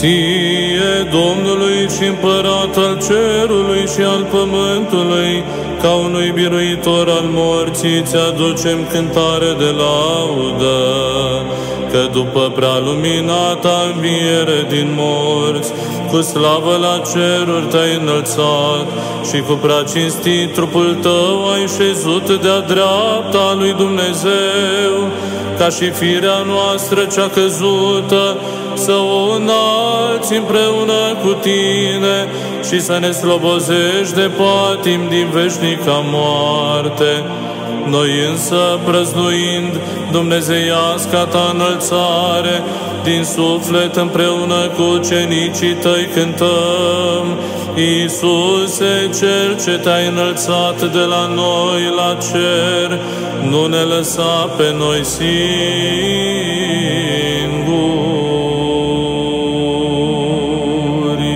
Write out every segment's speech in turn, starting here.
Ție, Domnului și Împărat al cerului și al pământului, ca unui biruitor al morții, ți-aducem cântare de laudă, că după prea luminata înviere din morți, cu slavă la ceruri te-ai înălțat și cu prea cinstit trupul tău ai șezut de-a dreapta lui Dumnezeu, ca și firea noastră cea căzută să o înalți împreună cu tine și să ne slobozești de patim din veșnica moarte. Noi însă, prăznuind dumnezeiasca ta înălțare, din suflet împreună cu ucenicii tăi cântăm: Iisuse, Cel ce te-ai înălțat de la noi la cer, nu ne lăsa pe noi singuri.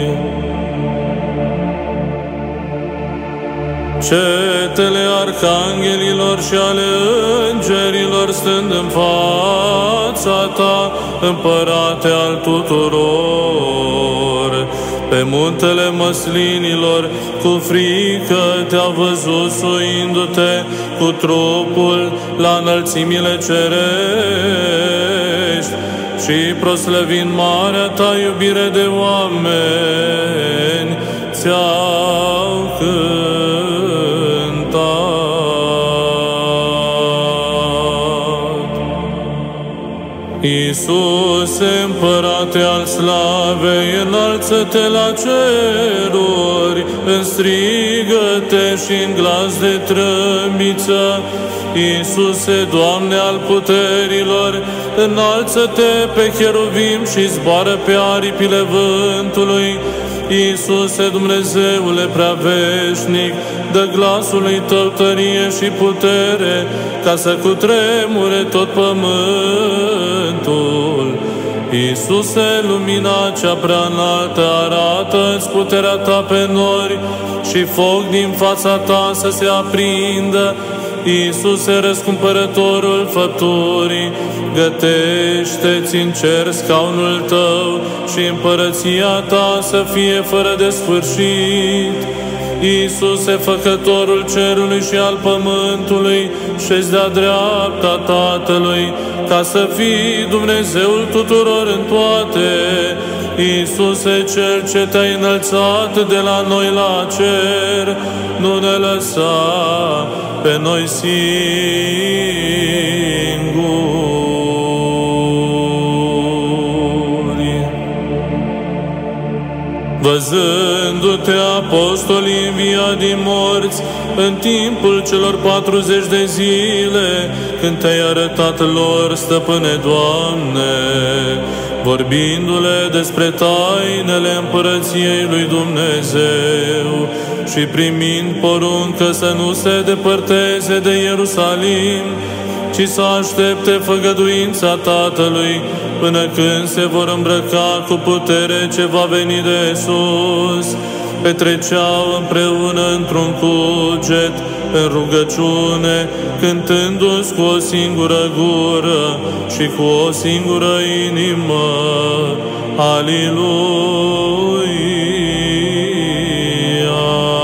Cetele arhanghelilor și ale îngerilor stând în fața ta, Împărate al tuturor, pe muntele măslinilor cu frică te-a văzut suindu-te cu trupul la înălțimile cerești și proslăvind marea ta iubire de oameni, ți-au cântat. Iisuse, Împărate al slavei, înalță-te la ceruri, în strigăte și în glas de trâmbiță. Iisuse, Doamne al puterilor, înalță-te pe cheruvim și zboară pe aripile vântului. Iisuse, Dumnezeule prea veșnic, dă glasului tău tărie și putere, ca să cutremure tot pământul. Iisuse, lumina cea prea înaltă, arată-ți puterea ta pe nori și foc din fața ta să se aprindă. Iisuse, răscumpărătorul făpturii, gătește-ți în cer scaunul tău și împărăția ta să fie fără de sfârșit. Iisuse, Făcătorul cerului și al pământului, șezi de-a dreapta Tatălui, ca să fii Dumnezeul tuturor în toate. Iisuse, Cel ce te-ai înălțat de la noi la cer, nu ne lăsa pe noi singuri. Văzându-te, apostolii înviat din morți, în timpul celor 40 de zile, când te-ai arătat lor, Stăpâne Doamne, vorbindu-le despre tainele împărăției lui Dumnezeu și primind poruncă să nu se depărteze de Ierusalim, ci să aștepte făgăduința Tatălui, până când se vor îmbrăca cu putere ce va veni de sus, petreceau împreună într-un cuget, în rugăciune, cântându-ți cu o singură gură și cu o singură inimă. Aliluia!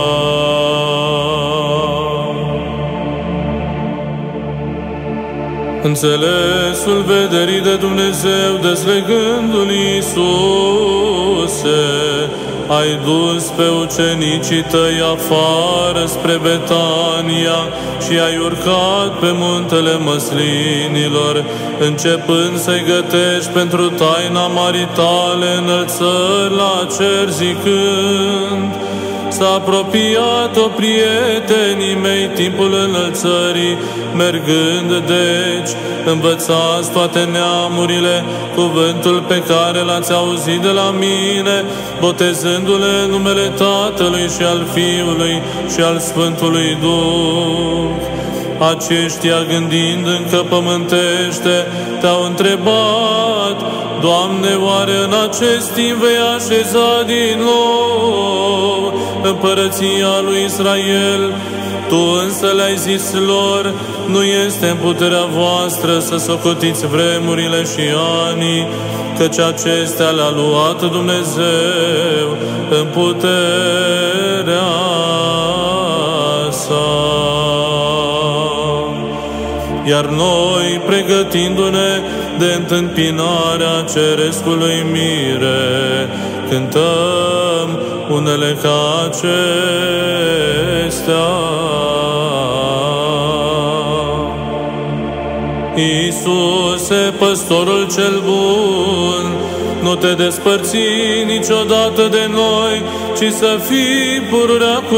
Înțelesul vederii de Dumnezeu, deslegându-L, Iisuse, ai dus pe ucenicii tăi afară spre Betania și ai urcat pe muntele măslinilor, începând să-i gătești pentru taina marii tale înălțări la cer, zicând: S-a apropiat-o, prietenii mei, timpul înălțării, mergând deci, învățați toate neamurile cuvântul pe care l-ați auzit de la mine, botezându-le în numele Tatălui și al Fiului și al Sfântului Duh. Aceștia, gândind încă pământește, te-au întrebat: Doamne, oare în acest timp vei așeza din nou împărăția lui Israel? Tu însă le-ai zis lor, nu este în puterea voastră să socotiți vremurile și anii, căci acestea le-a luat Dumnezeu în puterea sa. Iar noi, pregătindu-ne de întâmpinarea cerescului mire, cântăm unele ca acestea. Iisuse, păstorul cel bun, nu te despărți niciodată de noi, ci să fii pururea cu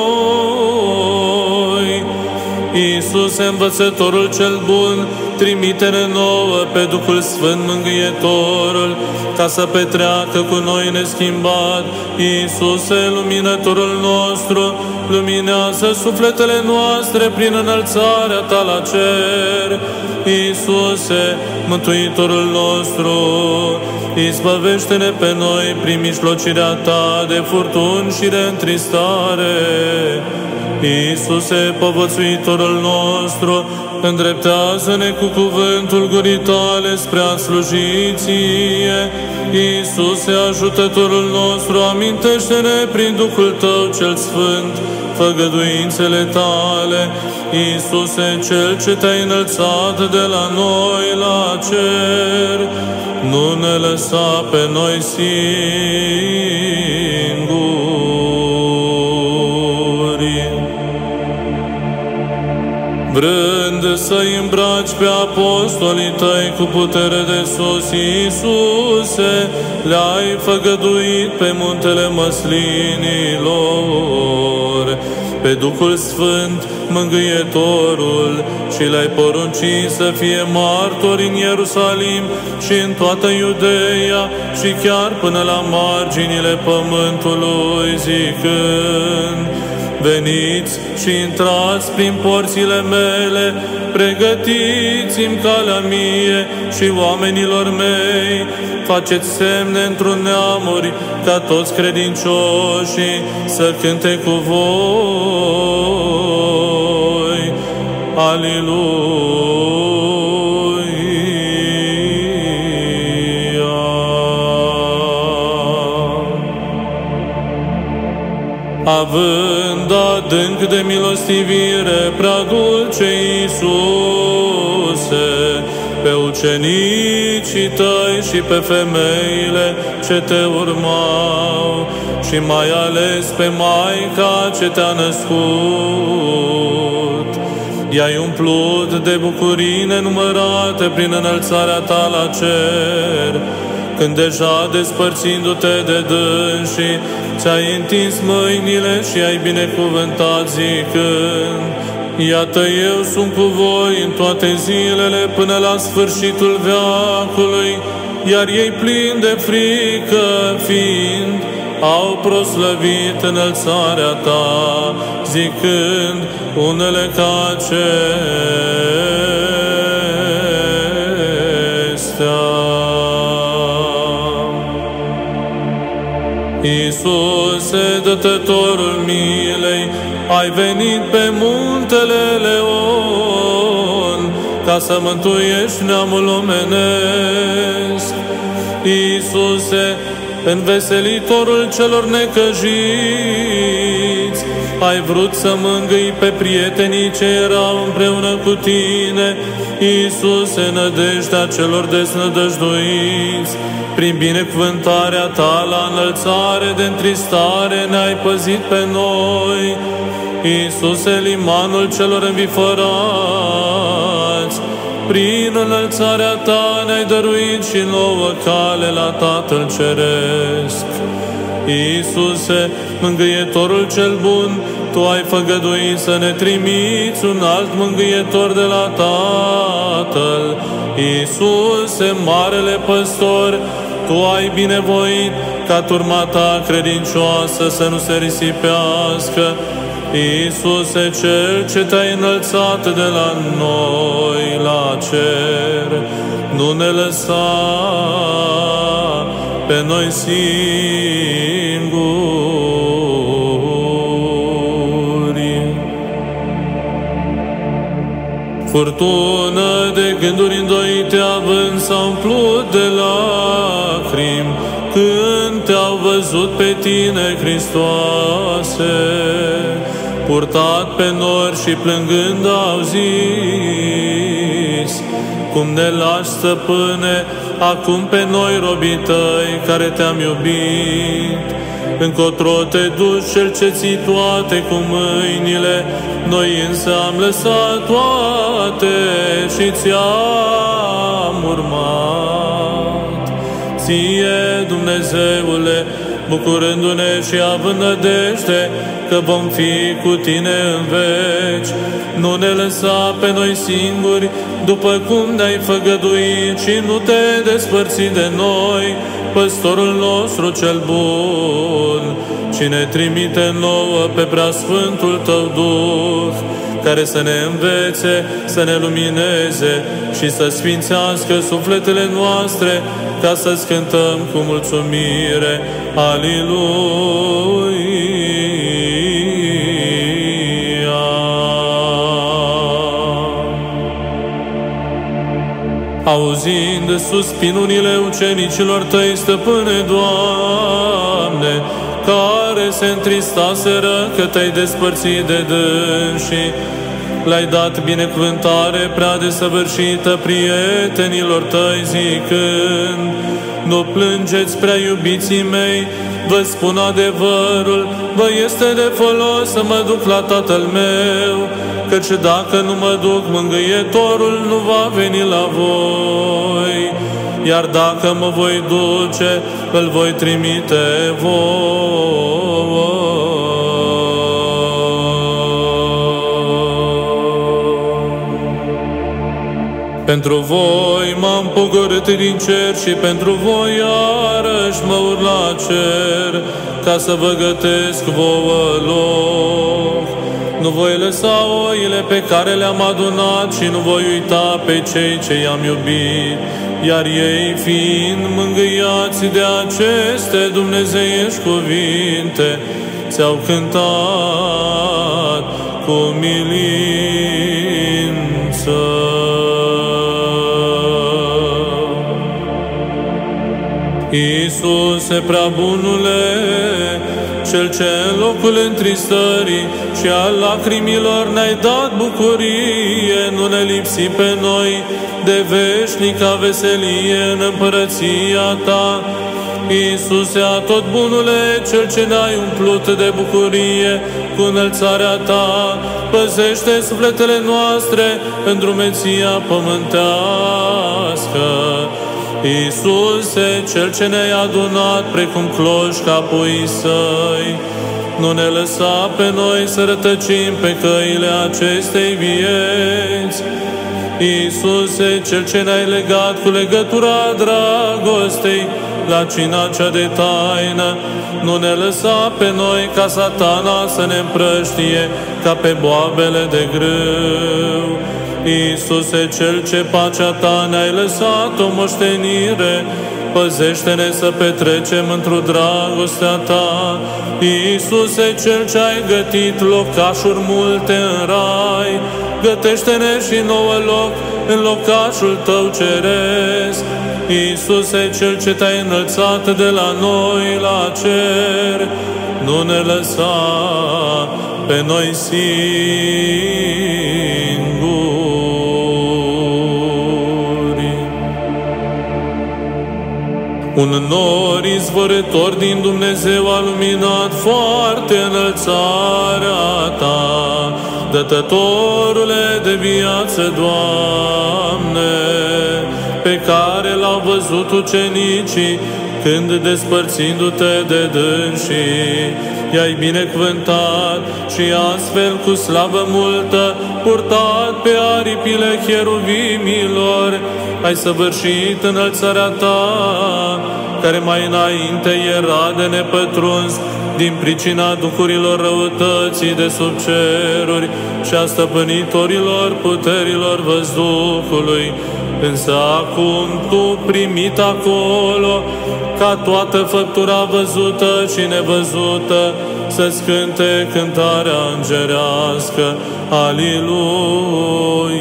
noi. Iisuse, învățătorul cel bun, trimite-ne nouă pe Duhul Sfânt Mângâietorul, ca să petreacă cu noi neschimbat. Iisuse, luminătorul nostru, luminează sufletele noastre prin înălțarea Ta la cer. Iisuse, Mântuitorul nostru, izbăvește-ne pe noi prin mijlocirea Ta de furtuni și de întristare. Iisuse, povățuitorul nostru, îndreptează-ne cu cuvântul gurii Tale spre a sluji Ție. Iisuse, ajutătorul nostru, amintește-ne prin Duhul Tău cel Sfânt făgăduințele Tale. Iisuse, Cel ce Te-ai înălțat de la noi la cer, nu ne lăsa pe noi singuri. Vrând să-i îmbraci pe apostolii Tăi cu putere de sus, Iisuse, le-ai făgăduit pe muntele măslinilor, pe Duhul Sfânt Mângâietorul, și le-ai poruncit să fie martori în Ierusalim și în toată Iudeia și chiar până la marginile pământului, zicând: veniți și intrați prin porțile mele, pregătiți-mi calea mie și oamenilor mei, faceți semne într-un neamuri, ca toți credincioșii să cânte cu voi. Aliluia! Având adânc de milostivire, prea dulce Iisuse, pe ucenicii Tăi și pe femeile ce Te urmau, și mai ales pe Maica ce Te-a născut, i-ai umplut de bucurii nenumărate prin înălțarea Ta la cer, când deja despărțindu-te de dânsii, ți-ai întins mâinile și ai binecuvântat zicând: iată, eu sunt cu voi în toate zilele până la sfârșitul veacului, iar ei plini de frică fiind, au proslăvit înălțarea Ta, zicând unele ca acestea. Iisuse, dătătorul milei, ai venit pe muntele Leon, ca să mântuiești neamul omenesc. Iisuse, înveselitorul celor necăjiți, ai vrut să mângâi pe prietenii ce erau împreună cu Tine. Iisuse, nădejdea celor desnădăjduiți, prin binecuvântarea Ta la înălțare de întristare ne-ai păzit pe noi. Iisuse, limanul celor învifărați, prin înălțarea Ta ne-ai dăruit și nouă cale la Tatăl Ceresc. Iisuse, Mângâietorul cel bun, Tu ai făgăduit să ne trimiți un alt mângâietor de la Tatăl. Iisuse, Marele Păstor, Tu ai binevoit ca turma Ta credincioasă să nu se risipească. Iisuse, Cel ce Te-ai înălțat de la noi la cer, nu ne lăsa pe noi singuri. Furtună de gânduri îndoite având s-a umplut de lacrimi, când te-au văzut pe tine, Hristoase. Purtat pe nori și plângând au zis: cum ne lași, Stăpâne, acum pe noi, robii tăi, care te-am iubit? Încotro te duci, Cel ce ții toate cu mâinile, noi însă am lăsat toate și ți-am urmat. Ție, Dumnezeule, bucurându-ne și având nădejde că vom fi cu tine în veci, nu ne lăsa pe noi singuri, după cum ne-ai făgăduit, și nu te despărți de noi, păstorul nostru cel bun, ci ne trimite nouă pe preasfântul tău Duh, care să ne învețe, să ne lumineze și să sfințească sufletele noastre, ca să-ți cântăm cu mulțumire. Aliluia! Auzind suspinunile ucenicilor tăi, Stăpâne, Doamne, care se întristaseră că te-ai despărțit de dânsii, le-ai dat binecuvântare prea desăvârșită prietenilor tăi, zicând: nu plângeți, prea iubiții mei, vă spun adevărul, vă este de folos să mă duc la Tatăl meu, căci dacă nu mă duc, Mângâietorul nu va veni la voi, iar dacă mă voi duce, îl voi trimite vouă. Pentru voi m-am pogorât din cer și pentru voi iarăși mă urc la cer, ca să vă gătesc vouă loc. Nu voi lăsa oile pe care le-am adunat și nu voi uita pe cei ce i-am iubit, iar ei, fiind mângâiați de aceste dumnezeiești cuvinte, ți-au cântat cu milință. Iisuse, prea bunule, Cel ce în locul întristării și al lacrimilor ne-ai dat bucurie, nu ne lipsi pe noi de veșnica veselie în împărăția Ta. Iisuse, atot bunule, Cel ce ne-ai umplut de bucurie cu înălțarea Ta, păzește sufletele noastre în drumeția pământească. Iisuse, Cel ce ne-ai adunat precum cloși ca puii Săi, nu ne lăsa pe noi să rătăcim pe căile acestei vieți. Iisuse, Cel ce ne-ai legat cu legătura dragostei la cina cea de taină, nu ne lăsa pe noi ca Satana să ne împrăștie ca pe boabele de grâu. Iisuse, Cel ce pacea Ta ne-ai lăsat o moștenire, păzește-ne să petrecem într-o dragostea Ta. Iisuse, Cel ce ai gătit locașuri multe în rai, gătește-ne și nouă loc în locașul Tău ceresc. Iisuse, Cel ce Te-ai înălțat de la noi la cer, nu ne lăsa pe noi singuri. Un nor izvorător din Dumnezeu a luminat foarte înălțarea Ta, Dătătorule de viață, Doamne, pe care l-au văzut ucenicii când, despărțindu-Te de dânsii, i-ai binecuvântat și astfel cu slavă multă, purtat pe aripile cheruvimilor, ai săvârșit înălțarea Ta, care mai înainte era de nepătruns din pricina duhurilor răutății de sub ceruri și a stăpânitorilor puterilor văzduhului. Însă acum Tu, primit acolo, ca toată făptura văzută și nevăzută, să-ți cânte cântarea îngerească. Aliluia!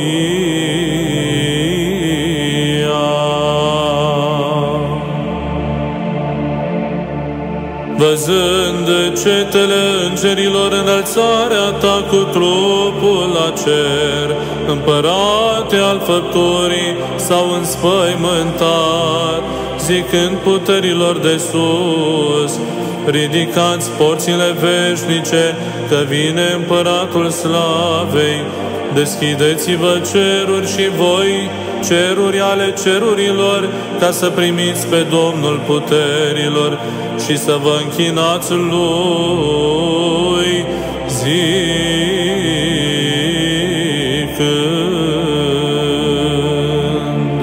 Văzând cetele îngerilor înălțarea ta cu trupul la cer, împărate al făpturii s-au înspăimântat, zicând puterilor de sus: ridicați porțile veșnice, că vine împăratul slavei. Deschideți-vă ceruri și voi, ceruri ale cerurilor, ca să primiți pe Domnul puterilor și să vă închinați Lui, zicând: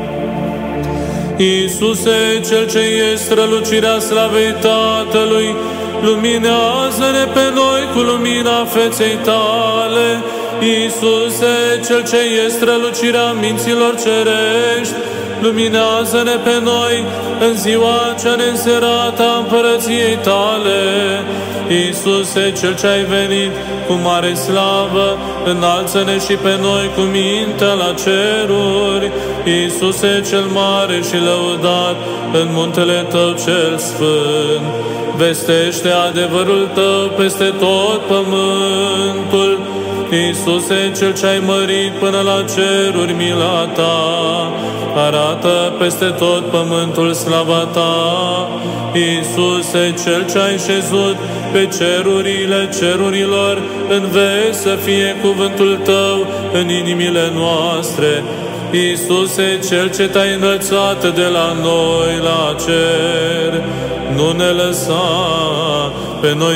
Iisuse, Cel ce ești strălucirea slavei Tatălui, luminează-ne pe noi cu lumina feței Tale. Iisuse, Cel ce ești strălucirea minților cerești, luminează-ne pe noi în ziua cea neînserată a împărăției Tale. Iisuse, Cel ce ai venit cu mare slavă, înalță-ne și pe noi cu mintea la ceruri. Iisuse, Cel mare și lăudat în muntele Tău cel sfânt, vestește adevărul Tău peste tot pământul. Iisuse, Cel ce ai mărit până la ceruri mila Ta, arată peste tot pământul slava Ta. Iisuse, Cel ce ai șezut pe cerurile cerurilor, în veci să fie cuvântul Tău în inimile noastre. Iisuse, Cel ce Te-ai înălțat de la noi la cer, nu ne lăsa pe noi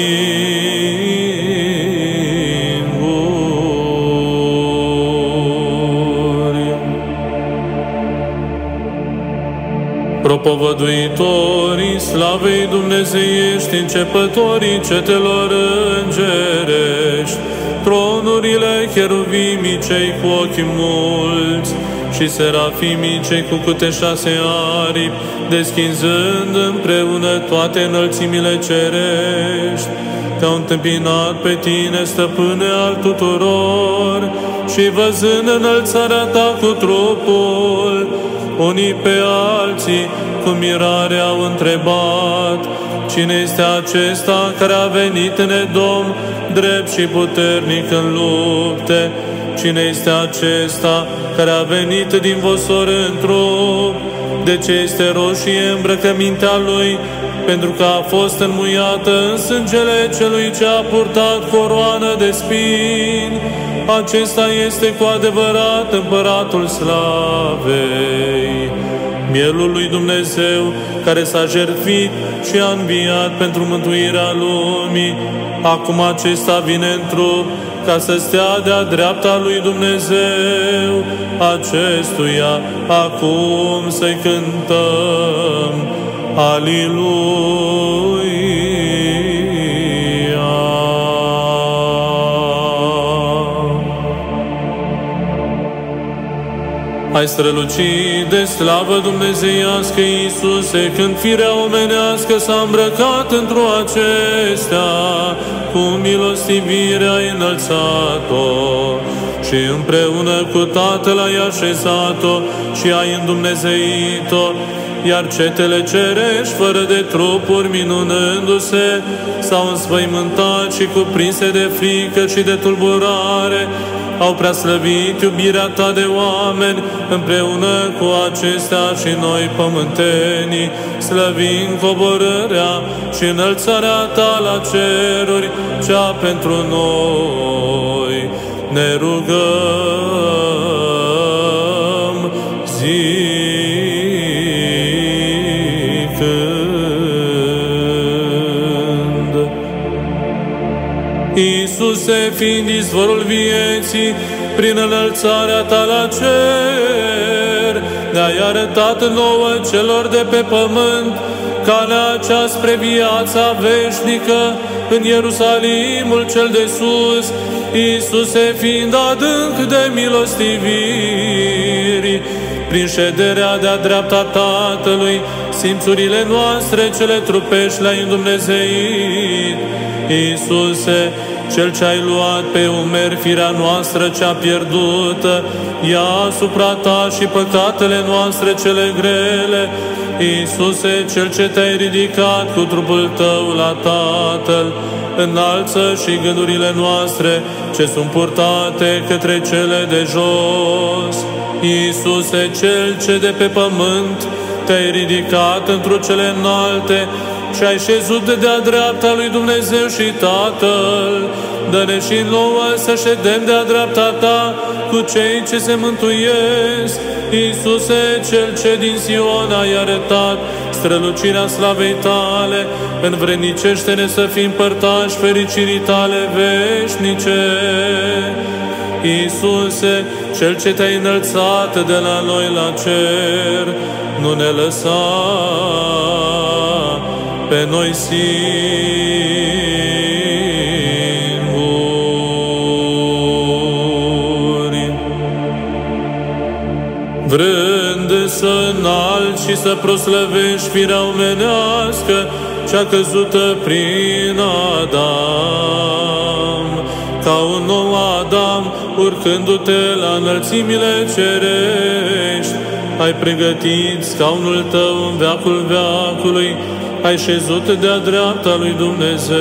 propovăduitorii slavei dumnezeiești, începătorii cetelor îngerești, tronurile cheruvimii cei cu ochi mulți și serafimii cei cu câte 6 aripi, deschizând împreună toate înălțimile cerești, te-au întâmpinat pe Tine, stăpâne al tuturor, și văzând înălțarea Ta cu trupul, unii pe alții cu mirare au întrebat: cine este acesta care a venit în Edom, drept și puternic în lupte? Cine este acesta care a venit din Vosor în trup? De ce este roșie îmbrăcămintea lui? Pentru că a fost înmuiată în sângele celui ce a purtat coroană de spini. Acesta este cu adevărat împăratul slavei, mielul lui Dumnezeu, care s-a jertfit și a înviat pentru mântuirea lumii. Acum acesta vine în trup ca să stea de-a dreapta lui Dumnezeu. Acestuia acum să-i cântăm Aliluia. Ai strălucit de slavă dumnezeiască, Iisuse, când firea omenească s-a îmbrăcat într-o acestea, cu milostivire ai înălțat-o și împreună cu Tatăl ai așezat-o și ai îndumnezeit-o, iar cetele cerești, fără de trupuri, minunându-se, s-au înspăimântat și cuprinse de frică și de tulburare, au preaslăvit iubirea Ta de oameni. Împreună cu acestea și noi pământenii slăvim coborârea și înălțarea Ta la ceruri, cea pentru noi. Ne rugăm zicând: Iisuse, fiind izvorul vieții, prin înălțarea Ta la cer, ne-ai arătat nouă celor de pe pământ calea cea spre viața veșnică în Ierusalimul cel de sus. Iisuse, fiind adânc de milostiviri, prin șederea de-a dreapta Tatălui, simțurile noastre cele trupești le-ai îndumnezeit. Iisuse, Cel ce ai luat pe umeri firea noastră cea pierdută, ia asupra Ta și păcatele noastre cele grele. Iisuse, Cel ce te-ai ridicat cu trupul Tău la Tatăl, înalță și gândurile noastre ce sunt purtate către cele de jos. Iisuse, Cel ce de pe pământ te-ai ridicat într-o cele înalte și ai șezut de-a dreapta lui Dumnezeu și Tatăl, dă-ne și nouă să ședem de-a dreapta Ta cu cei ce se mântuiesc. Iisuse, Cel ce din Sion ai arătat strălucirea slavei Tale, învrednicește-ne să fim părtași fericirii Tale veșnice. Iisuse, Cel ce te-ai înălțat de la noi la cer, nu ne lăsa pe noi singuri. Vrând să înalți și să proslăvești firea omenească cea căzută prin Adam, ca un nou Adam, urcându-te la înălțimile cerești, ai pregătit scaunul Tău în veacul veacului, ai șezut de-a dreapta lui Dumnezeu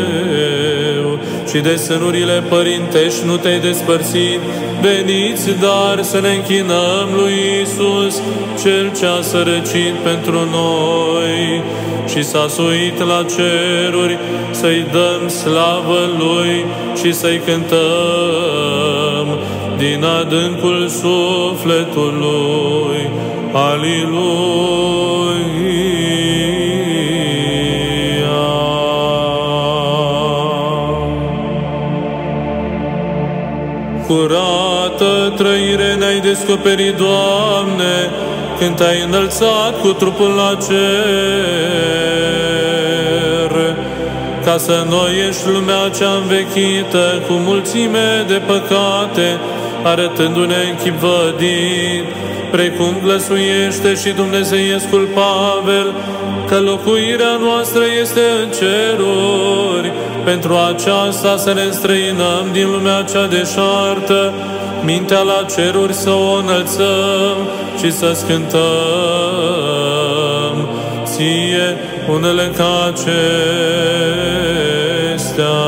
și de sânurile părintești nu te-ai despărțit. Veniți, dar să ne închinăm lui Iisus, Cel ce a sărăcit pentru noi și s-a suit la ceruri, să-i dăm slavă Lui și să-i cântăm din adâncul sufletului. Aliluia! Curată trăire ne-ai descoperit, Doamne, când te-ai înălțat cu trupul la cer, ca să înnoiești lumea cea învechită cu mulțime de păcate, arătându-ne în chip vădit, precum glăsuiește și dumnezeiescul Pavel, că locuirea noastră este în ceruri. Pentru aceasta să ne înstrăinăm din lumea cea deșartă, mintea la ceruri să o înălțăm și să scântăm Ție unele ca acestea.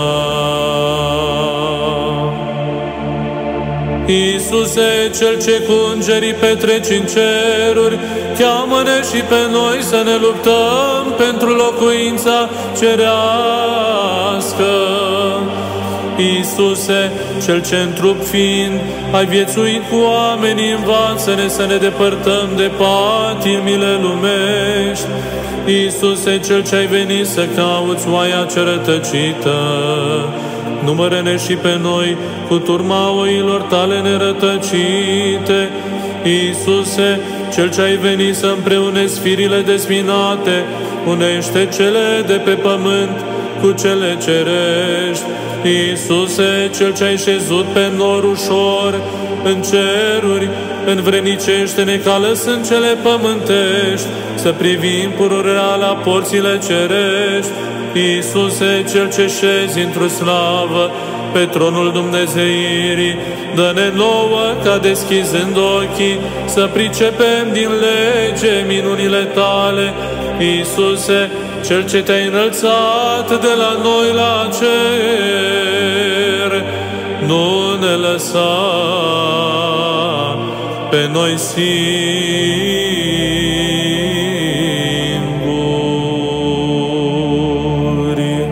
Iisuse, Cel ce cu îngerii petreci în ceruri, cheamă-ne și pe noi să ne luptăm pentru locuința cerească. Iisuse, Cel ce în trup fiind ai viețuit cu oamenii, învață-ne să ne depărtăm de patimile lumești. Iisuse, Cel ce ai venit să cauți oaia cea rătăcită, numără-ne și pe noi cu turma oilor Tale nerătăcite. Iisuse, Cel ce ai venit să împreunezi firile dezbinate, unește cele de pe pământ cu cele cerești. Iisuse, Cel ce ai șezut pe nor ușor în ceruri, învrednicește-ne ca lăsând cele pământești, să privim pururea la porțile cerești. Iisuse, Cel ce șezi într-o slavă pe tronul Dumnezeirii, dă-ne nouă ca deschizând ochii să pricepem din lege minunile Tale. Iisuse, Cel ce te-ai înălțat de la noi la cer, nu ne lăsa pe noi singuri.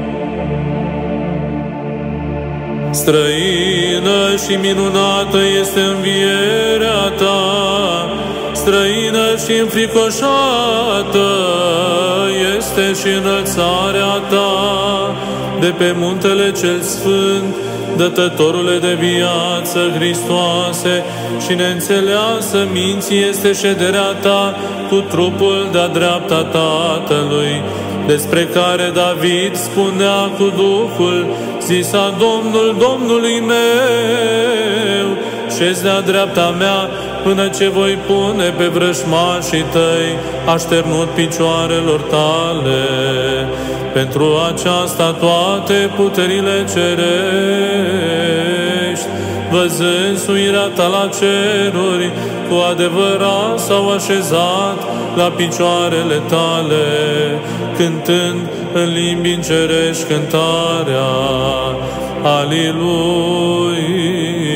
Străină și minunată este învierea Ta, străină și înfricoșată este și înălțarea Ta de pe muntele cel sfânt, Dătătorule de viață, Hristoase, și neînțeleasă minții este șederea Ta cu trupul de-a dreapta Tatălui, despre care David spunea cu Duhul, zisa Domnul Domnului meu, șezi de-a dreapta mea până ce voi pune pe vrășmașii tăi așternut picioarelor tale. Pentru aceasta toate puterile cerești, văzând suirea ta la ceruri, cu adevărat s-au așezat la picioarele tale, cântând în limbi încerești cântarea Aliluia.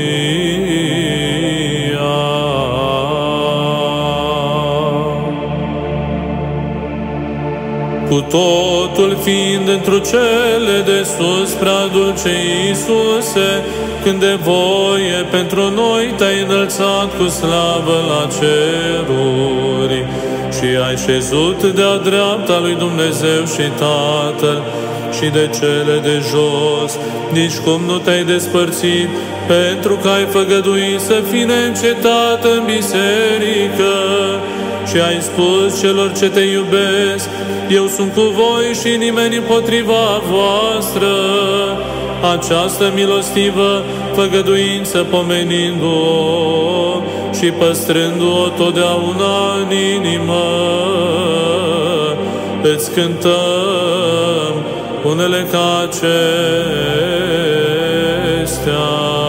Cu totul fiind întru cele de sus, prea dulce Iisuse, când de voie pentru noi te-ai înălțat cu slavă la ceruri și ai șezut de-a dreapta lui Dumnezeu și Tatăl, și de cele de jos, nici cum nu te-ai despărțit, pentru că ai făgăduit să fii neîncetat în biserică și ai spus celor ce te iubesc, eu sunt cu voi și nimeni împotriva voastră. Această milostivă făgăduință pomenindu-o și păstrându-o totdeauna în inimă, îți cântăm unele ca acestea.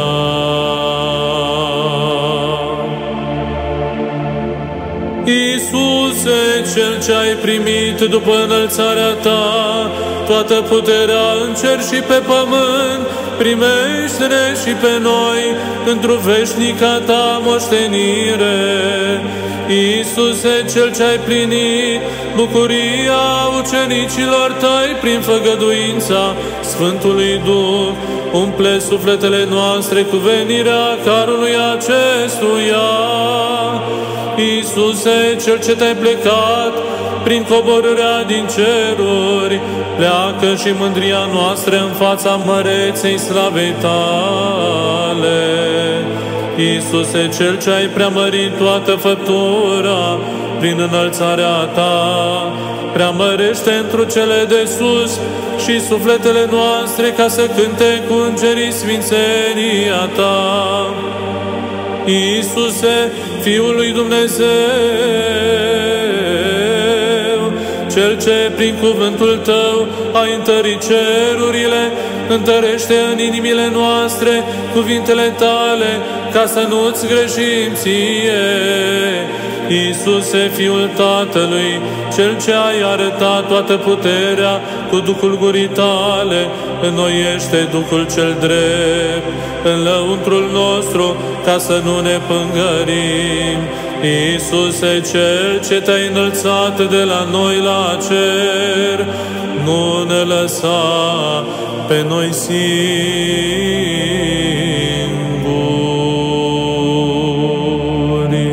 Iisuse, Cel ce ai primit după înălțarea ta toată puterea în cer și pe pământ, primește-ne și pe noi într-o veșnica ta moștenire. Iisuse, Cel ce ai plinit bucuria ucenicilor tăi prin făgăduința Sfântului Duh, umple sufletele noastre cu venirea carului acestuia. Iisuse, Cel ce te-ai plecat prin coborârea din ceruri, pleacă și mândria noastră în fața măreței slavei tale. Iisuse, Cel ce ai preamărit toată făptura prin înălțarea ta, preamărește întru cele de sus și sufletele noastre ca să cânte cu îngerii sfințenia ta. Iisuse, Fiul lui Dumnezeu, Cel ce prin cuvântul Tău ai întărit cerurile, întărește în inimile noastre cuvintele Tale, ca să nu-ți greșim ție. Iisuse, Fiul Tatălui, Cel ce ai arătat toată puterea cu Duhul gurii Tale, înnoiește Duhul cel drept în lăuntrul nostru, ca să nu ne pângărim. Iisuse, Cel ce te-ai înălțat de la noi la cer, nu ne lăsa pe noi singuri.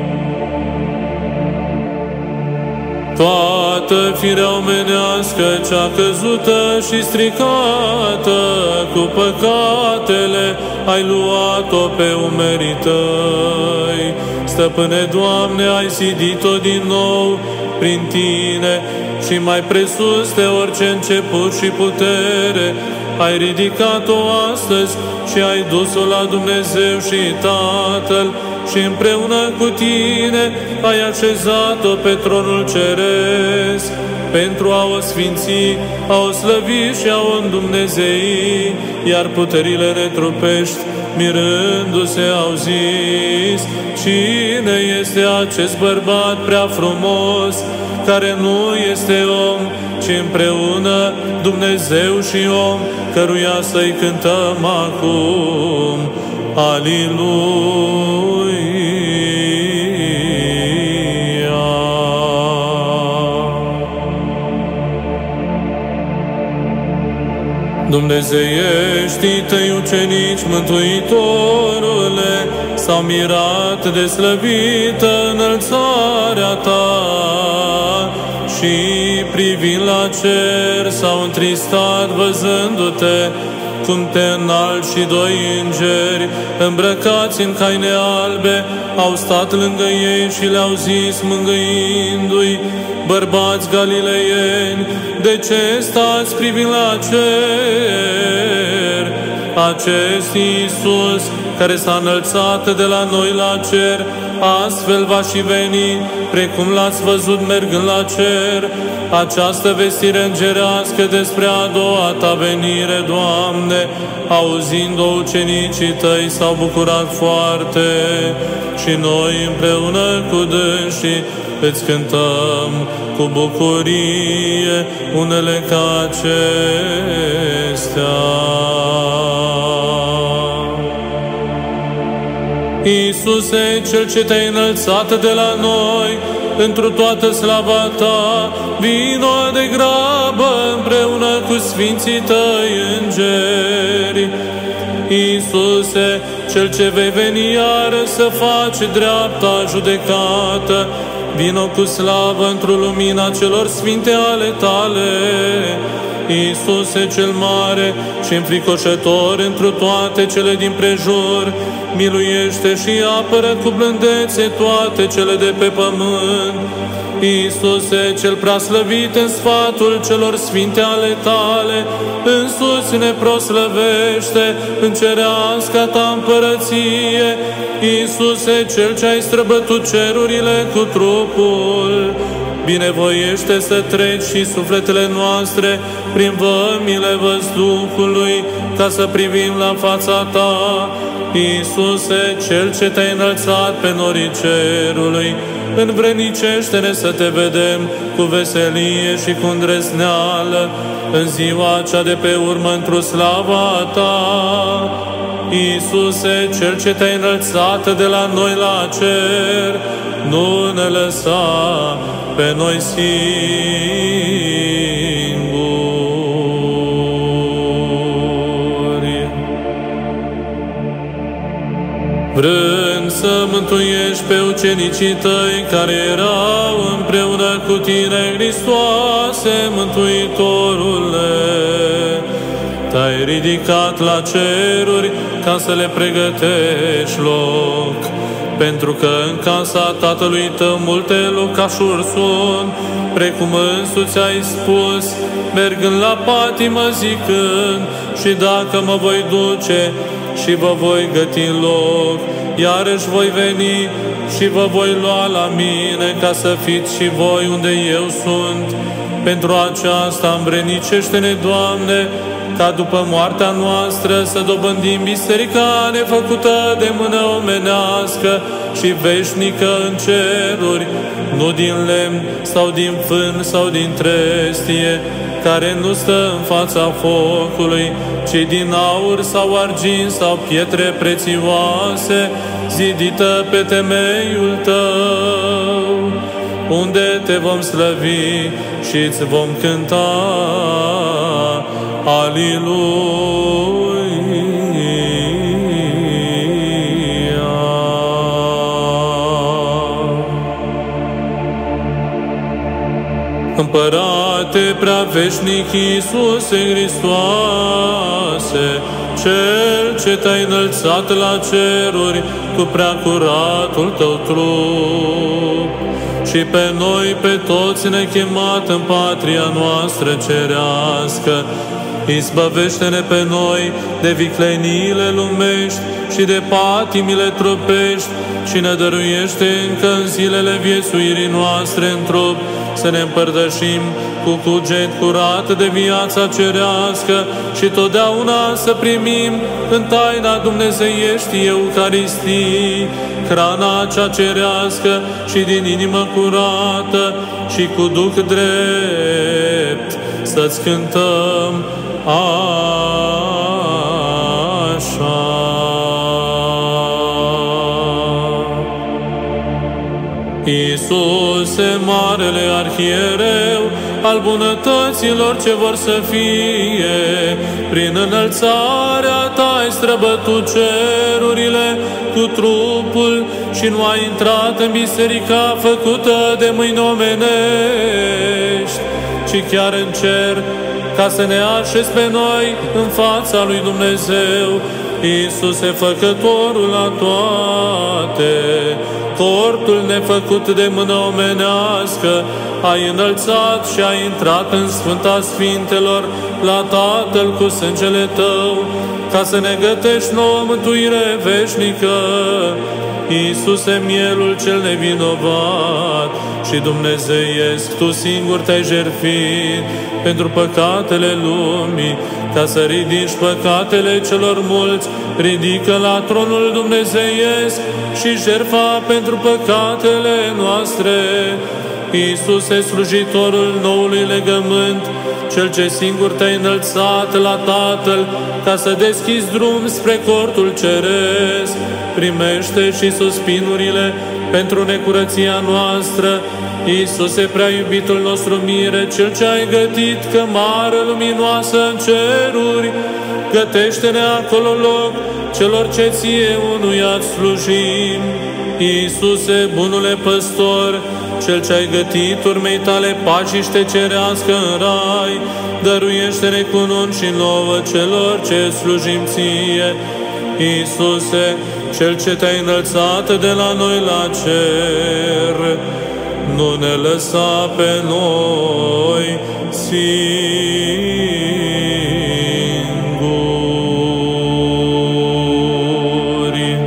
Toată firea omenească cea căzută și stricată cu păcatele, ai luat-o pe umerii tăi. Stăpâne, Doamne, ai zidit-o din nou prin Tine și mai presus de orice început și putere, ai ridicat-o astăzi și ai dus-o la Dumnezeu și Tatăl și împreună cu Tine ai așezat-o pe tronul ceresc pentru a o sfinți, a o slăvi și a o îndumnezei, iar puterile netrupești, mirându-se, au zis: cine este acest bărbat prea frumos, care nu este om, ci împreună Dumnezeu și om, căruia să-i cântăm acum Aliluia. Dumnezeieștii tăi ucenici, Mântuitorule, s-au mirat de slăvită înălțarea ta și privind la cer s-au întristat văzându-te, cum te înalți, și doi îngeri îmbrăcați în haine albe au stat lângă ei și le-au zis mângâindu-i: bărbați galileieni, de ce stați privind la cer? Acest Iisus, care s-a înălțat de la noi la cer, astfel va și veni, precum l-ați văzut mergând la cer, această vestire îngerească despre a doua ta venire, Doamne, auzind-o ucenicii tăi s-au bucurat foarte și noi împreună cu dânsii îți cântăm cu bucurie unele ca acestea. Iisuse, Cel ce te-ai înălțat de la noi, întru toată slava ta, vino de grabă împreună cu sfinții tăi îngeri. Iisuse, Cel ce vei veni iară să faci dreapta judecată, vino cu slavă într-o lumina celor sfinte ale tale. Iisuse cel mare și înfricoșător întru toate cele din prejur, miluiește și apără cu blândețe toate cele de pe pământ. Iisuse cel preaslăvit în sfatul celor sfinte ale tale, însuți ne proslăvește în cereasca ta împărăție. Iisuse cel ce ai străbătut cerurile cu trupul, binevoiește să treci și sufletele noastre prin vămile văzduhului, ca să privim la fața ta. Iisuse, Cel ce te-ai înălțat pe norii cerului, învrednicește-ne să te vedem cu veselie și cu îndrăzneală în ziua cea de pe urmă într-o slava ta. Iisuse, Cel ce te-ai înălțat de la noi la cer, nu ne lăsa pe noi singuri. Vrând să mântuiești pe ucenicii tăi care erau împreună cu tine, Hristoase, Mântuitorule, te-ai ridicat la ceruri ca să le pregătești loc, pentru că în casa Tatălui tău multe locașuri sunt, precum însuți ai spus, mergând la patimă zicând, și dacă mă voi duce și vă voi găti în loc, iarăși voi veni și vă voi lua la mine, ca să fiți și voi unde eu sunt. Pentru aceasta învrednicește-ne, Doamne, ca după moartea noastră să dobândim biserica nefăcută de mână omenească și veșnică în ceruri, nu din lemn sau din fân sau din trestie, care nu stă în fața focului, ci din aur sau argint sau pietre prețioase, zidită pe temeiul tău, unde te vom slăvi și îți vom cânta. Aliluia! Împărate prea veșnic Iisuse Hristoase, Cel ce te-ai înălțat la ceruri cu prea curatul tău trup, și pe noi, pe toți ne chemat în patria noastră cerească, izbăvește-ne pe noi de vicleniile lumești și de patimile trupești și ne dăruiește încă în zilele viețuirii noastre în trup să ne împărtășim cu cuget curat de viața cerească și totdeauna să primim în taina dumnezeieștii Eucaristii hrana cea cerească și din inimă curată și cu Duh drept să-ți cântăm așa. Iisuse, Marele Arhiereu, al bunătăților ce vor să fie, prin înălțarea ta ai străbătut cerurile cu trupul și nu ai intrat în biserica făcută de mâini omenești, ci chiar în cer, ca să ne așezi pe noi în fața lui Dumnezeu. Iisuse, Făcătorul la toate, cortul nefăcut de mână omenească, ai înălțat și ai intrat în Sfânta Sfintelor la Tatăl cu sângele tău, ca să ne gătești nouă mântuire veșnică. Iisuse, mielul cel nevinovat și dumnezeiesc, Tu singur Te-ai jertfit pentru păcatele lumii, ca să ridici păcatele celor mulți, ridică la tronul dumnezeiesc și jertfa pentru păcatele noastre. Iisuse, slujitorul noului legământ, Cel ce singur Te-ai înălțat la Tatăl, ca să deschizi drum spre cortul ceresc, primește și suspinurile pentru necurăția noastră. Iisuse, prea iubitul nostru mire, Cel ce ai gătit cămară luminoasă în ceruri, gătește-ne acolo loc celor ce Ție unuia slujim. Iisuse, bunule păstor, Cel ce ai gătit urmei Tale paciște cerească în rai, dăruiește-ne cununi și nouă celor ce slujim Ție. Iisuse, Cel ce Te-ai înălțat de la noi la cer, nu ne lăsa pe noi singuri.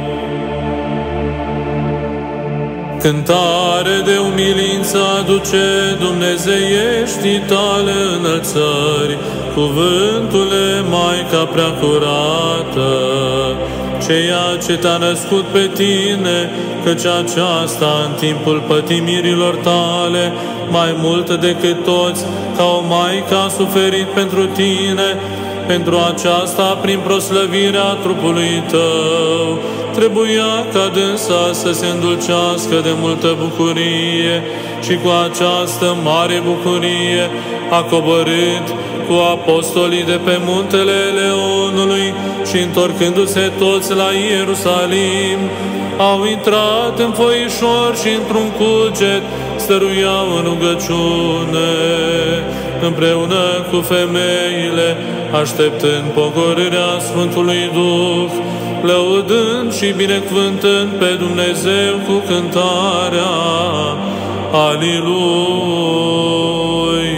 Cântare de umilință aduce dumnezeieștii Tale înălțări, cuvântule, Maica prea curată, ceea ce Te-a născut pe Tine, căci aceasta în timpul pătimirilor Tale, mai mult decât toți, ca o maică a suferit pentru Tine. Pentru aceasta, prin proslăvirea trupului Tău, trebuia ca dânsa să se îndulcească de multă bucurie și cu această mare bucurie a coborât cu apostolii de pe muntele Leonului și, întorcându-se toți la Ierusalim, au intrat în foișor și într-un cuget stăruiau în rugăciune, împreună cu femeile, așteptând pogorârea Sfântului Duh, lăudând și binecuvântând pe Dumnezeu cu cântarea Aliluia.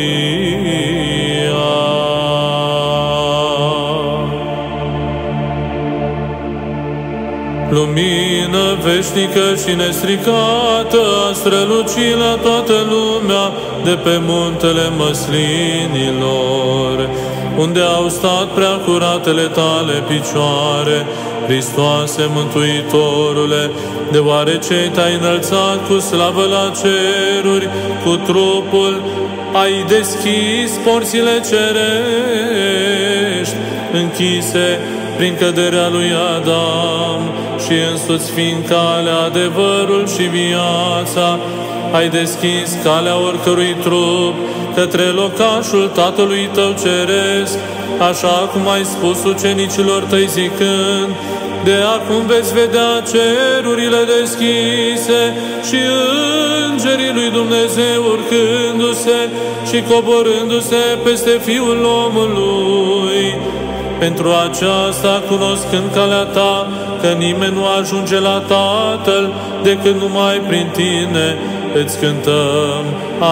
Lumină veșnică și nestricată a strălucit la toată lumea de pe muntele Măslinilor, unde au stat prea curatele Tale picioare, Hristoase Mântuitorule, deoarece Te-ai înălțat cu slavă la ceruri, cu trupul ai deschis porțile cerești, închise prin căderea lui Adam, și însuți fiind calea, adevărul și viața, ai deschis calea oricărui trup către locașul Tatălui Tău ceresc, așa cum ai spus ucenicilor Tăi zicând: de acum veți vedea cerurile deschise și îngerii lui Dumnezeu urcându-se și coborându-se peste Fiul omului. Pentru aceasta, cunoscând calea Ta, că nimeni nu ajunge la Tatăl decât numai prin Tine, îți cântăm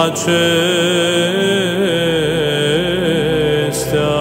acestea.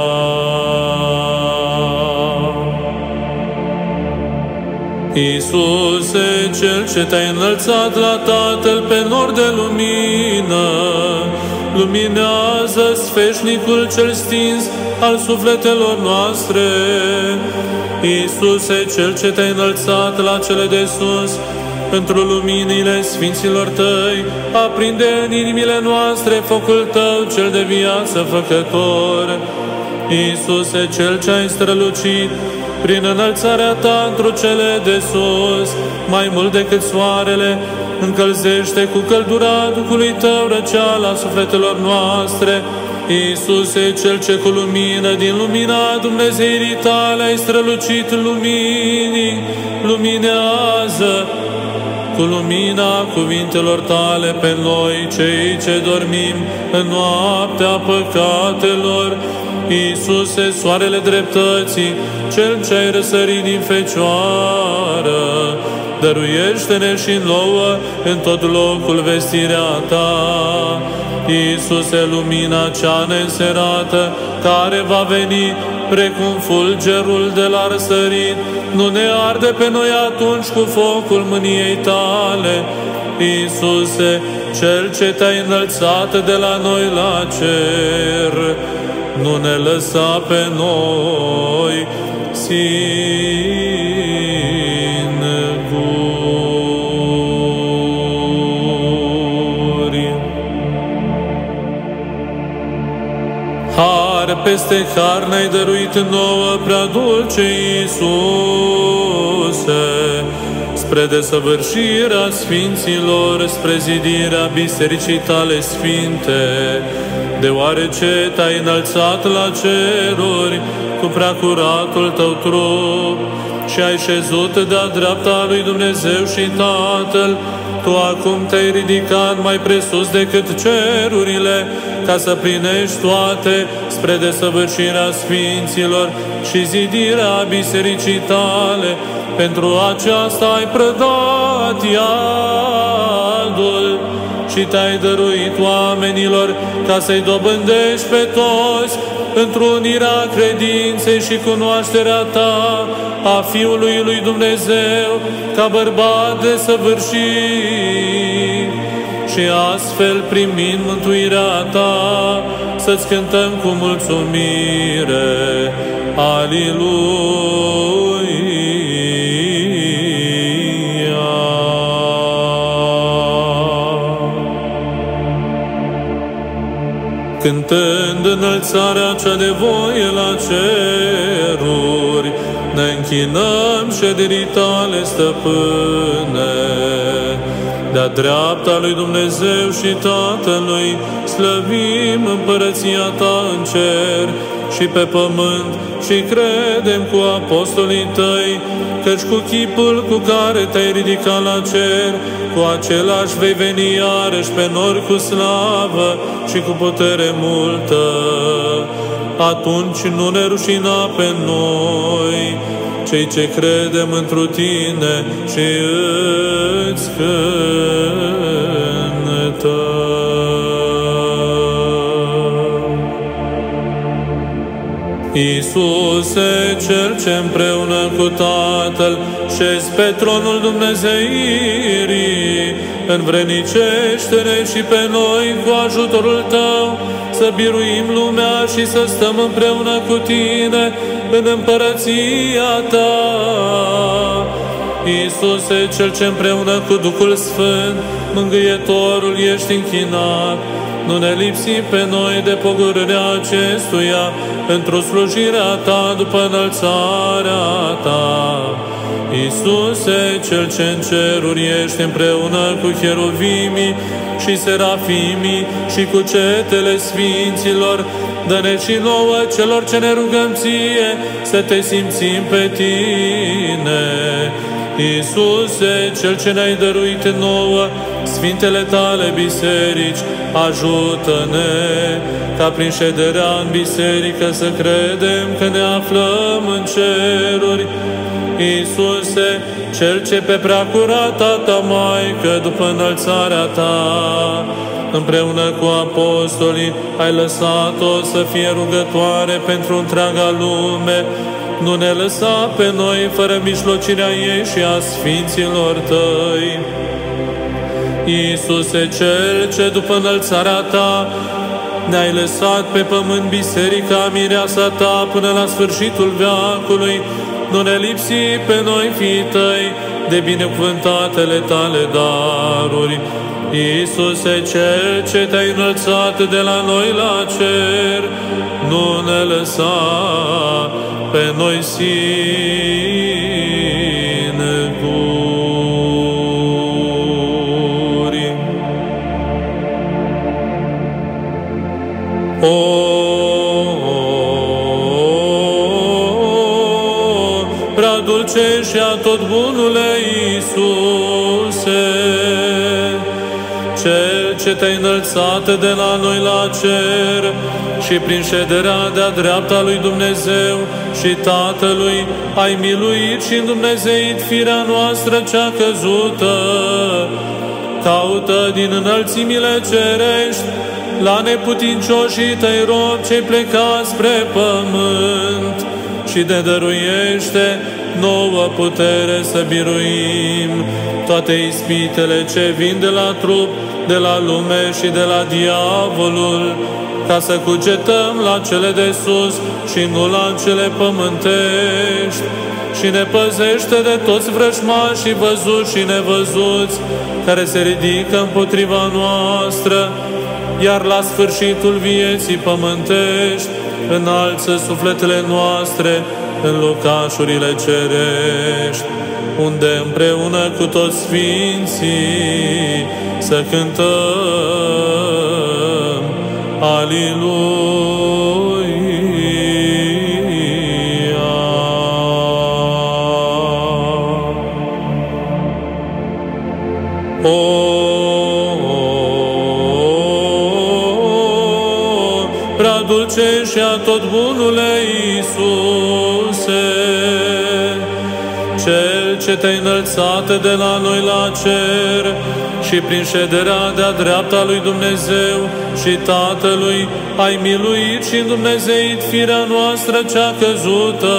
Iisuse, Cel ce Te-ai înălțat la Tatăl pe nor de lumină, luminează sfeșnicul cel stins al sufletelor noastre. Iisuse, Cel ce Te-ai înălțat la cele de sus, pentru luminile Sfinților Tăi, aprinde în inimile noastre focul Tău cel de viață făcător. Iisuse, Cel ce ai strălucit prin înălțarea Ta într-o cele de sus, mai mult decât soarele, încălzește cu căldura Duhului Tău răceala sufletelor noastre. Iisuse, Cel ce cu lumină din lumina Dumnezeirii Tale ai strălucit luminii, luminează cu lumina cuvintelor Tale pe noi, cei ce dormim în noaptea păcatelor. Iisuse, soarele dreptății, Cel ce ai răsărit din Fecioară, dăruiește-ne și nouă în tot locul vestirea Ta. Iisuse, lumina cea neînserată, care va veni precum fulgerul de la răsărit, nu ne arde pe noi atunci cu focul mâniei tale. Iisuse, Cel ce te-ai înălțat de la noi la cer, nu ne lăsa pe noi singuri. Har peste har ne-ai dăruit nouă, prea dulce Iisuse, spre desăvârșirea sfinților, spre zidirea bisericii tale sfinte, deoarece te-ai înălțat la ceruri cu preacuratul tău trup și ai șezut de-a dreapta lui Dumnezeu și Tatăl, tu acum te-ai ridicat mai presus decât cerurile, ca să plinești toate spre desăvârșirea sfinților și zidirea bisericii tale. Pentru aceasta ai prădat iadul și te-ai dăruit oamenilor ca să-i dobândești pe toți întrunirea credinței și cunoașterea ta a Fiului lui Dumnezeu ca bărbat desăvârșit, și astfel, primind mântuirea ta, să-ți cântăm cu mulțumire. Aliluia! Cântând înălțarea cea de voie la ceruri, ne închinăm șederii tale, stăpâne. De-a dreapta lui Dumnezeu și Tatălui, slăvim împărăția ta în cer și pe pământ și credem cu apostolii tăi, căci cu chipul cu care te-ai ridicat la cer, cu același vei veni iarăși pe nori cu slavă și cu putere multă. Atunci nu ne rușina pe noi, cei ce credem întru tine, și îți cântăm. Iisuse, Cel ce împreună cu Tatăl șezi pe tronul Dumnezeirii, învrednicește-ne și pe noi cu ajutorul Tău să biruim lumea și să stăm împreună cu Tine în împărăția Ta. Iisuse, Cel ce împreună cu Duhul Sfânt, Mângâietorul, ești închinat, nu ne lipsi pe noi de pogorârea acestuia într-o slujirea Ta după înălțarea Ta. Iisuse, Cel ce în ceruri ești împreună cu cheruvimii și serafimii și cu cetele sfinților, dă-ne și nouă celor ce ne rugăm Ție să Te simțim pe Tine. Iisuse, Cel ce ne-ai dăruit nouă sfintele Tale biserici, ajută-ne ca prin șederea în biserică să credem că ne aflăm în ceruri. Iisuse, Cel ce pe preacurata Ta Maică, după înălțarea Ta, împreună cu apostolii, ai lăsat-o să fie rugătoare pentru întreaga lume, nu ne lăsa pe noi fără mijlocirea ei și a sfinților Tăi. Iisuse, Cel ce după înălțarea Ta ne-ai lăsat pe pământ biserica mireasa Ta până la sfârșitul veacului, nu ne lipsi pe noi, fiii Tăi, de binecuvântatele Tale daruri. Iisuse, Cel ce te-ai înălțat de la noi la cer, nu ne lăsa pe noi singuri. Prea dulce și atot bunule Iisuse, Cel ce te-ai înălțat de la noi la cer și prin șederea de-a dreapta lui Dumnezeu și Tatălui ai miluit și îndumnezeit firea noastră cea căzută, caută din înălțimile cerești la neputincioșii tăi robi ce pleca spre pământ și ne dăruiește nouă putere să biruim toate ispitele ce vin de la trup, de la lume și de la diavolul, ca să cugetăm la cele de sus și nu la cele pământești. Și ne păzește de toți vrăjmașii văzuți și nevăzuți, care se ridică împotriva noastră, iar la sfârșitul vieții pământești înalță sufletele noastre în locașurile cerești, unde împreună cu toți sfinții să cântăm Aliluia. Prea dulce și tot bunule Iisuse, Cel ce te-ai înălțat de la noi la cer și prin șederea de-a dreapta lui Dumnezeu și Tatălui ai miluit și îndumnezeit firea noastră cea căzută,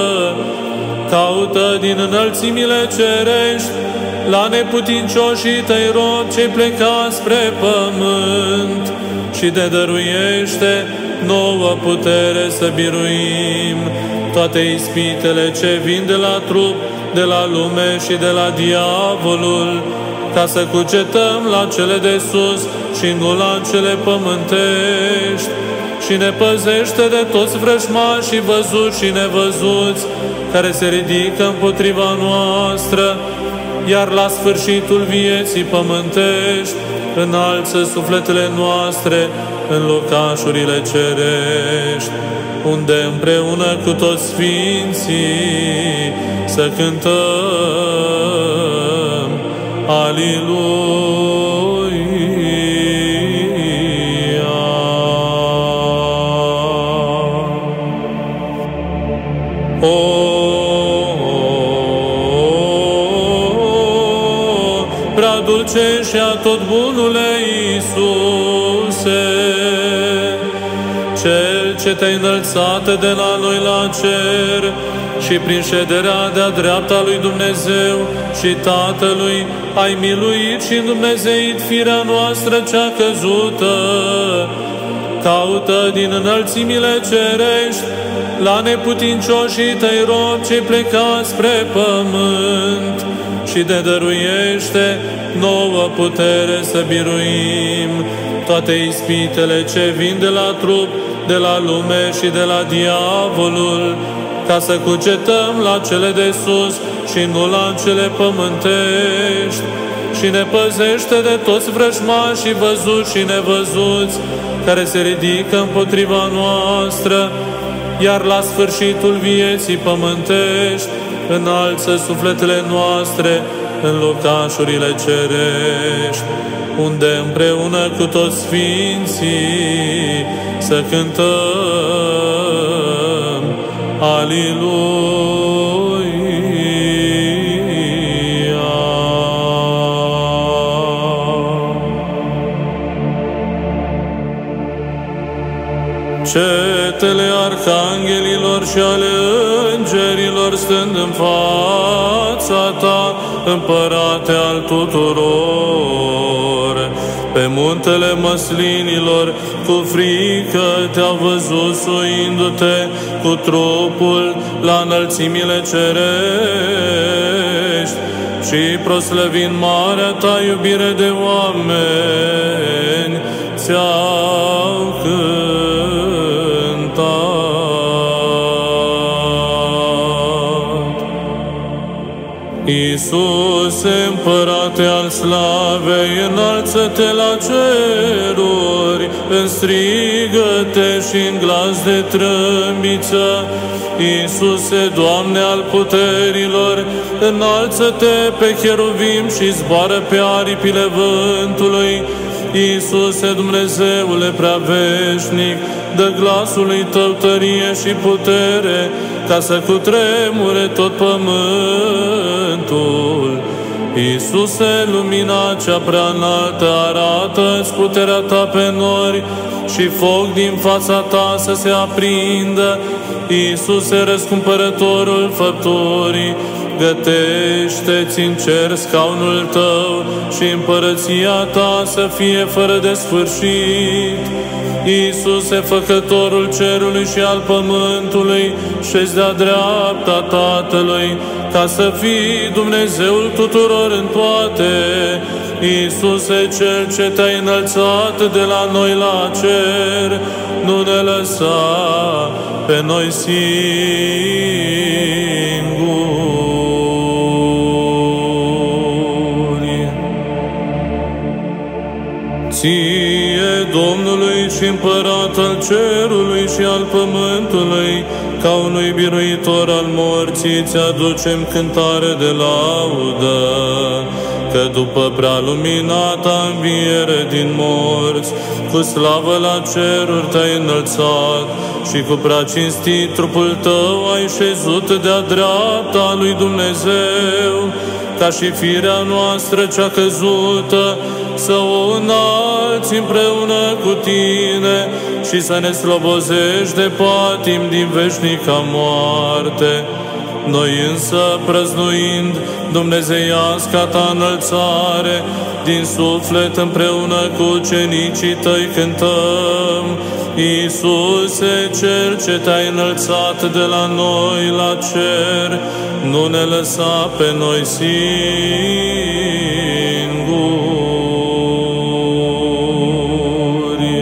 caută din înălțimile cerești la neputincioșii tăi robi ce pleca spre pământ și ne dăruiește nouă putere să biruim toate ispitele ce vin de la trup, de la lume și de la diavolul, ca să cugetăm la cele de sus și nu la cele pământești. Și ne păzește de toți vrăjmașii văzuți și nevăzuți, care se ridică împotriva noastră, iar la sfârșitul vieții pământești înalță sufletele noastre în locașurile cerești, unde împreună cu toți sfinții să cântăm Aliluia. Prea dulce și tot bunule Iisuse, Cel ce te-ai înălțat de la noi la cer și prin șederea de-a dreapta lui Dumnezeu și Tatălui ai miluit și îndumnezeit firea noastră cea căzută, caută din înălțimile cerești la neputincioșii tăi robi ce pleca spre pământ și ne dăruiește nouă putere să biruim toate ispitele ce vin de la trup, de la lume și de la diavolul, ca să cugetăm la cele de sus și nu la cele pământești. Și ne păzește de toți vrăjmașii văzuți și nevăzuți, care se ridică împotriva noastră, iar la sfârșitul vieții pământești înalță sufletele noastre în locașurile cerești, unde împreună cu toți sfinții să cântăm Aliluia. Cetele arhanghelilor și ale îngerilor stând în fața ta, Împărate al tuturor, pe muntele măslinilor cu frică te-au văzut suindu-te cu trupul la înălțimile cerești și proslăvind marea ta iubire de oameni, ți-au cântat. Iisuse, Împărate al slavei, înalță-te la ceruri, în strigăte și în glas de trâmbiță. Iisuse, Doamne al puterilor, înalță-te pe cheruvim și zboară pe aripile vântului. Iisuse, Dumnezeule prea veșnic, dă glasului tău tărie și putere, ca să cutremure tot pământul. Iisuse, lumina cea prea înaltă, arată-ți puterea ta pe nori și foc din fața ta să se aprindă. Iisuse, răscumpărătorul făpturii, gătește-ți în cer scaunul tău și împărăția ta să fie fără de sfârșit. Iisuse, făcătorul cerului și al pământului, șezi de-a dreapta Tatălui, ca să fii Dumnezeul tuturor în toate. Iisuse, Cel ce te-ai înălțat de la noi la cer, nu ne lăsa pe noi singuri. Ție, Domnului și Împărat al cerului și al pământului, ca unui biruitor al morții, ți-aducem cântare de laudă, că după prea luminata înviere din morți, cu slavă la ceruri te-ai înălțat și cu prea cinstit trupul tău ai șezut de-a dreapta lui Dumnezeu, ca și firea noastră cea căzută să o înalți împreună cu tine și să ne slobozești de patim din veșnica moarte. Noi însă, prăznuind dumnezeiasca ta înălțare, din suflet împreună cu ucenicii tăi cântăm: Iisuse, Cel ce te-ai înălțat de la noi la cer, nu ne lăsa pe noi singuri.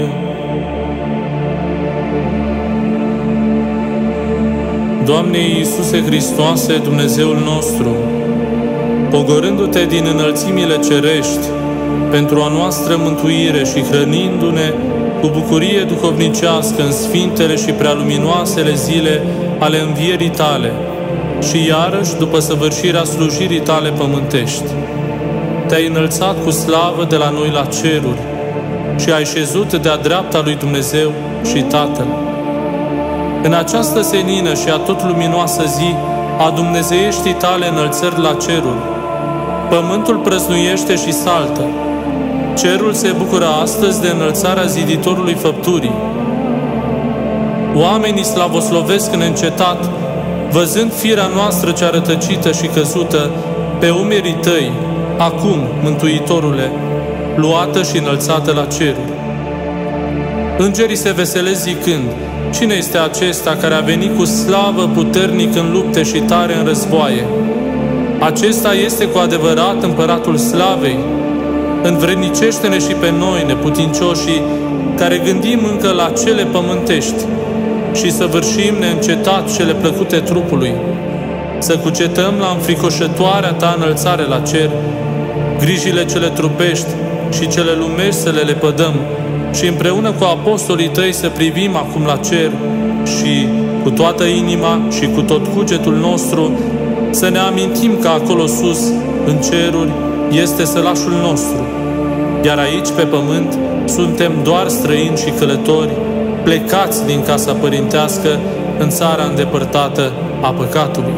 Doamne Iisuse Hristoase, Dumnezeul nostru, pogorându-te din înălțimile cerești pentru a noastră mântuire și hrănindu-ne cu bucurie duhovnicească în sfintele și prealuminoasele zile ale învierii tale și iarăși după săvârșirea slujirii tale pământești, te-ai înălțat cu slavă de la noi la ceruri și ai șezut de-a dreapta lui Dumnezeu și Tatăl. În această senină și atot luminoasă zi a dumnezeieștii tale înălțări la ceruri, pământul prăznuiește și saltă. Cerul se bucură astăzi de înălțarea ziditorului făpturii. Oamenii slavoslovesc neîncetat, văzând firea noastră cea rătăcită și căzută pe umerii tăi, acum, Mântuitorule, luată și înălțată la ceruri. Îngerii se veselesc zicând: cine este acesta care a venit cu slavă puternic în lupte și tare în războaie? Acesta este cu adevărat Împăratul Slavei. Învrednicește-ne și pe noi, neputincioșii, care gândim încă la cele pământești și săvârșim neîncetat cele plăcute trupului, să cucetăm la înfricoșătoarea ta înălțare la cer, grijile cele trupești și cele lumești să le lepădăm și împreună cu apostolii tăi să privim acum la cer și, cu toată inima și cu tot cugetul nostru, să ne amintim că acolo sus, în ceruri, este sălașul nostru, iar aici, pe pământ, suntem doar străini și călători, plecați din casa părintească în țara îndepărtată a păcatului.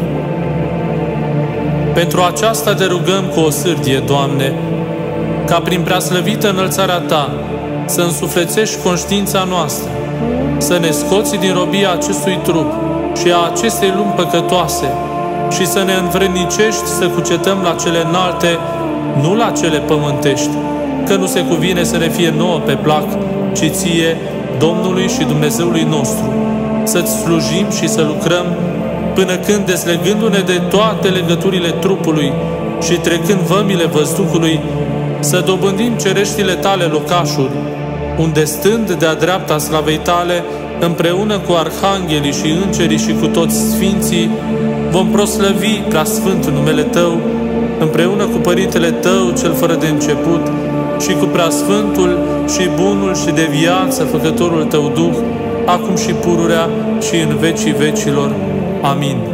Pentru aceasta te rugăm cu o sârdie, Doamne, ca prin preaslăvită înălțarea Ta să însuflețești conștiința noastră, să ne scoți din robia acestui trup și a acestei lumi păcătoase și să ne învrednicești să cucetăm la cele înalte, nu la cele pământești, că nu se cuvine să ne fie nouă pe plac, ci Ție, Domnului și Dumnezeului nostru, să-Ți slujim și să lucrăm până când, deslegându-ne de toate legăturile trupului și trecând vămile văzduhului, să dobândim cereștile Tale locașuri, unde stând de-a dreapta slavei Tale, împreună cu arhanghelii și îngerii și cu toți sfinții, vom proslăvi preasfânt numele Tău, împreună cu Părintele Tău, cel fără de început, și cu preasfântul și bunul și de viață făcătorul Tău Duh, acum și pururea și în vecii vecilor. Amin.